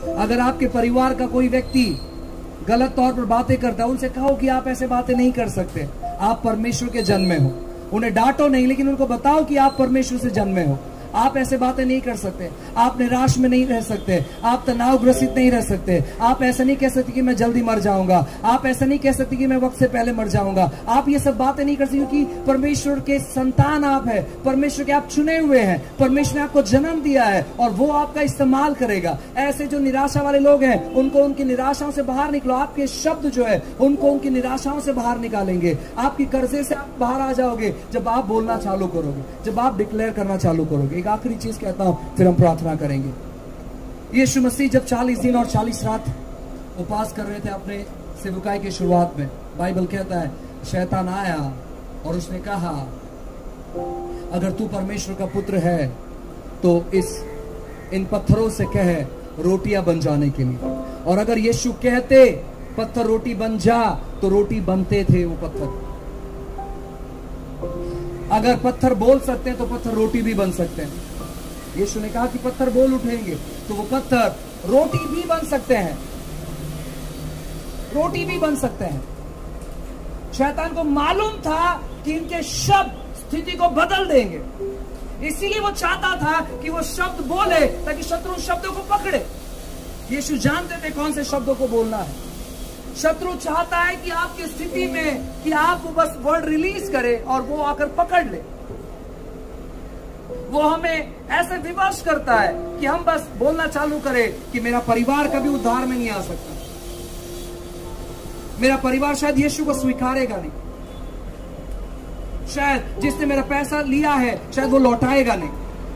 अगर आपके परिवार का कोई व्यक्ति गलत तौर पर बातें करता है, उनसे कहो कि आप ऐसे बातें नहीं कर सकते, आप परमेश्वर के जन्मे हो। उन्हें डांटो नहीं, लेकिन उनको बताओ कि आप परमेश्वर से जन्मे हो। आप ऐसे बातें नहीं कर सकते, आप निराश में नहीं रह सकते, आप तनावग्रसित नहीं रह सकते, आप ऐसा नहीं कह सकते कि मैं जल्दी मर जाऊंगा, आप ऐसा नहीं कह सकते कि मैं वक्त से पहले मर जाऊंगा। आप ये सब बातें नहीं कर सकते, क्योंकि परमेश्वर के संतान आप है, परमेश्वर के आप चुने हुए हैं, परमेश्वर ने आपको जन्म दिया है और वो आपका इस्तेमाल करेगा। ऐसे जो निराशा वाले लोग हैं, उनको उनकी निराशाओं से बाहर निकलो। आपके शब्द जो है उनको उनकी निराशाओं से बाहर निकालेंगे। आपकी कर्जे से आप बाहर आ जाओगे जब आप बोलना चालू करोगे, जब आप डिक्लेयर करना चालू करोगे। एक आखिरी चीज कहता हूं, फिर हम प्रार्थना करेंगे। यीशु मसीह जब 40 दिन और 40 रात उपवास कर रहे थे अपने सेवकाई की शुरुआत में, बाइबल कहता है शैतान आया और उसने कहा अगर तू परमेश्वर का पुत्र है तो इन पत्थरों से कह रोटियां बन जाने के लिए। और अगर यीशु कहते पत्थर रोटी बन जा, तो रोटी बनते थे वो पत्थर। अगर पत्थर बोल सकते हैं तो पत्थर रोटी भी बन सकते हैं। यीशु ने कहा कि पत्थर बोल उठेंगे तो वो पत्थर रोटी भी बन सकते हैं, रोटी भी बन सकते हैं। शैतान को मालूम था कि इनके शब्द स्थिति को बदल देंगे, इसीलिए वो चाहता था कि वो शब्द बोले ताकि शत्रु शब्दों को पकड़े। यीशु जानते थे कौन से शब्दों को बोलना है। शत्रु चाहता है कि आपकी स्थिति में कि आप बस वर्ड रिलीज करें और वो आकर पकड़ ले। वो हमें ऐसे विवश करता है कि हम बस बोलना चालू करें कि मेरा परिवार कभी उद्धार में नहीं आ सकता, मेरा परिवार शायद यीशु को स्वीकारेगा नहीं, शायद जिसने मेरा पैसा लिया है शायद वो लौटाएगा नहीं,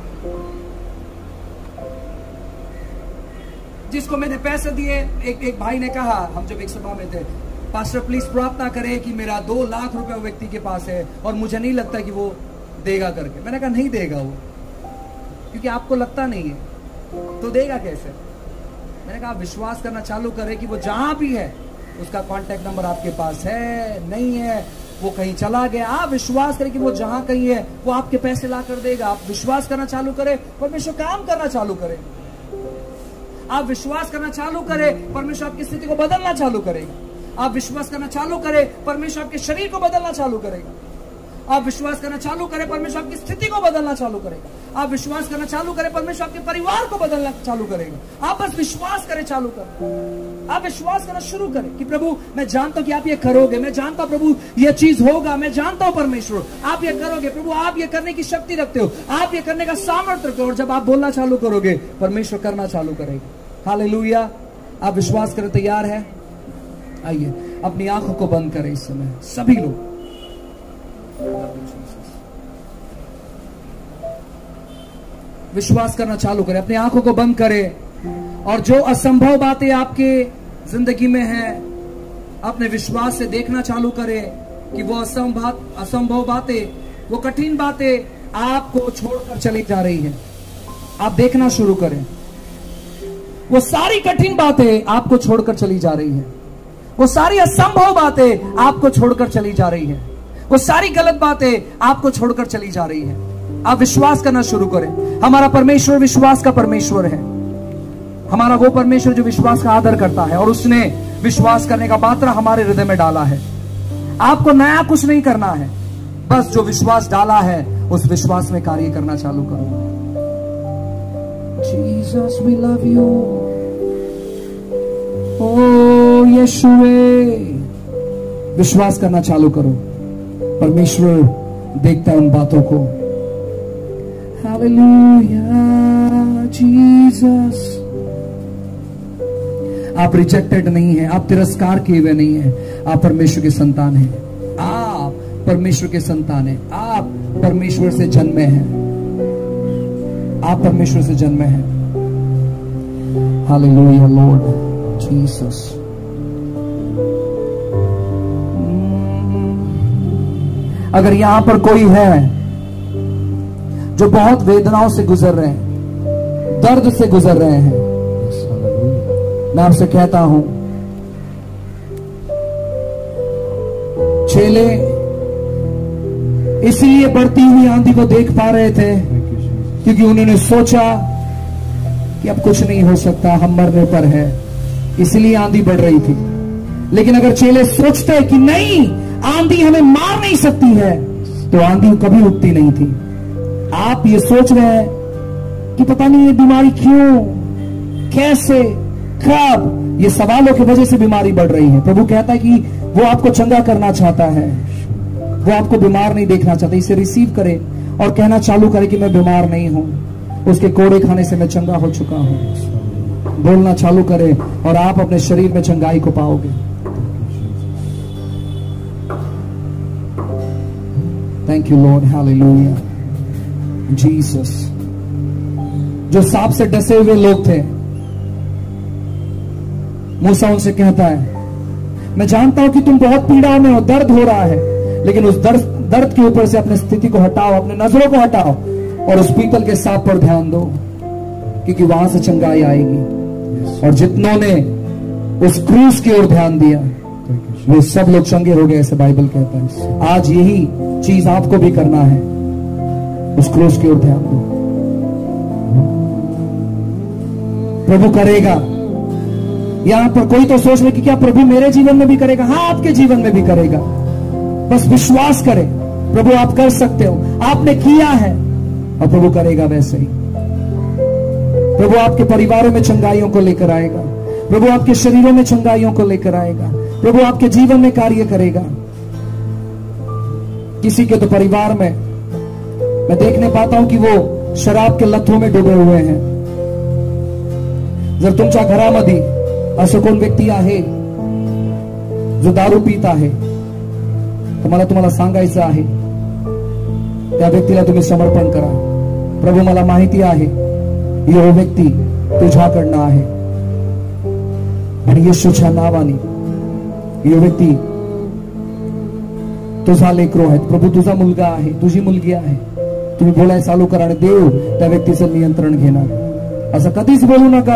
जिसको मैंने पैसे दिए। एक भाई ने कहा, हम जब एक सभा में थे, पास्टर प्लीज प्रार्थना करें कि मेरा 2 लाख रुपए व्यक्ति के पास है और मुझे नहीं लगता कि वो देगा करके। मैंने कहा नहीं देगा वो, क्योंकि आपको लगता नहीं है तो देगा कैसे। मैंने कहा विश्वास करना चालू करें कि वो जहां भी है उसका कांटेक्ट नंबर आपके पास है, नहीं है, वो कहीं चला गया। आप विश्वास करें कि वो जहां कहीं है वो आपके पैसे ला कर देगा। आप विश्वास करना चालू करें, परमेश्वर काम करना चालू करे। आप विश्वास करना चालू करें, परमेश्वर आपकी स्थिति को बदलना चालू करेगा। आप विश्वास करना चालू करें, परमेश्वर आपके शरीर को बदलना चालू करेगा। आप विश्वास करना चालू करें, परमेश्वर आपकी स्थिति को बदलना चालू करेगा। आप विश्वास करना चालू करें, परमेश्वर आपके परिवार को बदलना चालू करेगा। आप बस विश्वास करें, चालू करें। आप विश्वास करना शुरू करें कि प्रभु मैं जानता हूं कि आप ये करोगे, मैं जानता हूं प्रभु ये चीज होगा, मैं जानता हूं परमेश्वर आप ये करोगे। प्रभु आप ये करने की शक्ति रखते हो, आप ये करने का सामर्थ्य रखते हो। और जब आप बोलना चालू करोगे, परमेश्वर करना चालू करेगा। हालेलुया। आप विश्वास करें, तैयार है? आइए अपनी आंखों को बंद करें इस समय सभी लोग। विश्वास करना चालू करें, अपनी आंखों को बंद करें और जो असंभव बातें आपके जिंदगी में हैं, अपने विश्वास से देखना चालू करें कि वो असंभव बातें, वो कठिन बातें आपको छोड़कर चली जा रही हैं। आप देखना शुरू करें, वो सारी कठिन बातें आपको छोड़कर चली जा रही हैं, वो सारी असंभव बातें आपको छोड़कर चली जा रही हैं, वो सारी गलत बातें आपको छोड़कर चली जा रही हैं। आप विश्वास करना शुरू करें। हमारा परमेश्वर विश्वास का परमेश्वर है। हमारा वो परमेश्वर जो विश्वास का आदर करता है और उसने विश्वास करने का पात्र हमारे हृदय में डाला है। आपको नया कुछ नहीं करना है, बस जो विश्वास डाला है उस विश्वास में कार्य करना चालू करो। Jesus, we love you. ओ यीशुए, विश्वास करना चालू करो। परमेश्वर देखता है उन बातों को। Hallelujah Jesus. आप रिजेक्टेड नहीं हैं, आप तिरस्कार किए हुए नहीं हैं, आप परमेश्वर के संतान हैं। आप परमेश्वर के संतान हैं, आप परमेश्वर से जन्मे हैं, आप परमेश्वर से जन्मे हैं। Hallelujah Lord Jesus. अगर यहां पर कोई है जो बहुत वेदनाओं से गुजर रहे हैं, दर्द से गुजर रहे हैं, मैं आपसे कहता हूं, चेले इसलिए बढ़ती हुई आंधी को देख पा रहे थे क्योंकि उन्होंने सोचा कि अब कुछ नहीं हो सकता, हम मरने पर है, इसलिए आंधी बढ़ रही थी। लेकिन अगर चेले सोचते कि नहीं, आंधी हमें मार नहीं सकती है, तो आंधी कभी उठती नहीं थी। आप ये सोच रहे हैं कि पता नहीं ये बीमारी क्यों, कैसे, कब, ये सवालों की वजह से बीमारी बढ़ रही है। प्रभु कहता है कि वो आपको चंगा करना चाहता है, वो आपको बीमार नहीं देखना चाहता। इसे रिसीव करें और कहना चालू करें कि मैं बीमार नहीं हूं, उसके कोड़े खाने से मैं चंगा हो चुका हूं। बोलना चालू करें और आप अपने शरीर में चंगाई को पाओगे। Thank you Lord, hallelujah, Jesus. जो सांप से डसे हुए लोग थे, मूसा उनसे कहता है, मैं जानता हूं कि तुम बहुत पीड़ा में हो, दर्द हो रहा है, लेकिन उस दर्द के ऊपर से अपनी स्थिति को हटाओ, अपने नजरों को हटाओ और उस पीतल के सांप पर ध्यान दो, क्योंकि वहां से चंगाई आएगी। और जितनों ने उस क्रूस की ओर ध्यान दिया, वे सब लोग चंगे हो गए, ऐसे बाइबल कहता है। आज यही चीज आपको भी करना है, उस क्रूस की ओर ध्यान दो। प्रभु करेगा। यहां पर कोई तो सोच रहे कि क्या प्रभु मेरे जीवन में भी करेगा? हाँ, आपके जीवन में भी करेगा, बस विश्वास करें। प्रभु आप कर सकते हो, आपने किया है, और प्रभु करेगा वैसे ही। प्रभु आपके परिवारों में चंगाइयों को लेकर आएगा, प्रभु आपके शरीरों में चंगाइयों को लेकर आएगा, प्रभु आपके जीवन में कार्य करेगा। किसी के तो परिवार में मैं देखने पाता हूं कि वो शराब के लथों में डूबे हुए हैं। जर तुमच्या घरामध्ये असं कोण व्यक्ती आहे जो दारू पीत आहे, तर मला तुम्हाला सांगायचं आहे, त्या व्यक्तीला तुम्ही समर्पण करा। प्रभू मला माहिती आहे यो व्यक्ती तुझ्याकडनं आहे, आणि येशूच्या नावाने यो व्यक्ती तुझा लेकरू आहे, प्रभू तुझा मुलगा आहे, तुझी मुलगी आहे। तुम्ही बोलायला चालू करा आणि देव त्या व्यक्तीचं नियंत्रण घेणार। असं कधीच बोलू नका,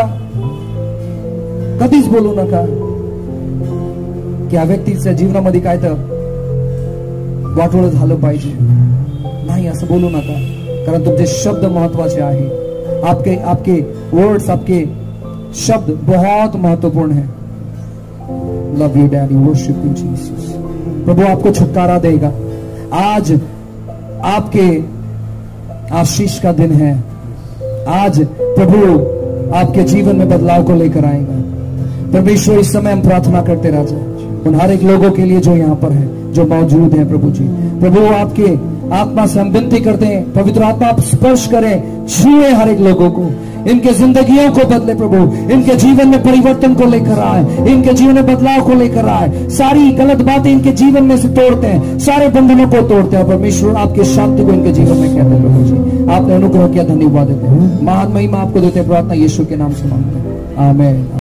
कधीच बोलू नका की या व्यक्तीच्या जीवनामध्ये काय तर वाटोळं झालं पाहिजे, नाही असं बोलू नका, कारण तुमचे शब्द महत्वाचे आहे। आपके वर्ड्स, आपके शब्द बहुत महत्वपूर्ण है। Love you daddy, worship you Jesus. प्रभु आपको छुटकारा देगा। आज आपके आशीष का दिन है। आज प्रभु आपके जीवन में बदलाव को लेकर आएगा। परमेश्वर, इस समय हम प्रार्थना करते राजा उन हर एक लोगों के लिए जो यहाँ पर है, जो मौजूद है प्रभु जी। प्रभु आपके आत्मा से हम विनती करते हैं, पवित्र आत्मा आप स्पर्श करें, छुए हर एक लोगों को, इनके जिंदगियों को बदले प्रभु, इनके जीवन में परिवर्तन को लेकर आए, इनके जीवन में बदलाव को लेकर आए। सारी गलत बातें इनके जीवन में से तोड़ते हैं, सारे बंधनों को तोड़ते हैं। परमेश्वर आपके शांति को इनके जीवन में कहते हैं प्रभु जी। आपने अनुग्रह किया, धन्यवाद देते हैं, महान महिमा आपको देते हैं। प्रार्थना यीशु के नाम से मांगते हैं, आमीन।